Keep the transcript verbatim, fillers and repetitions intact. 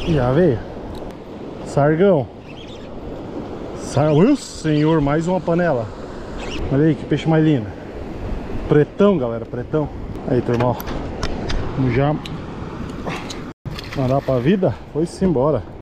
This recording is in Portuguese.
Já veio. Sargão. Sar... Meu senhor, mais uma panela. Olha aí que peixe mais lindo. Pretão, galera, pretão. Aí, turma, ó. Vamos já mandar pra vida. Foi-se embora.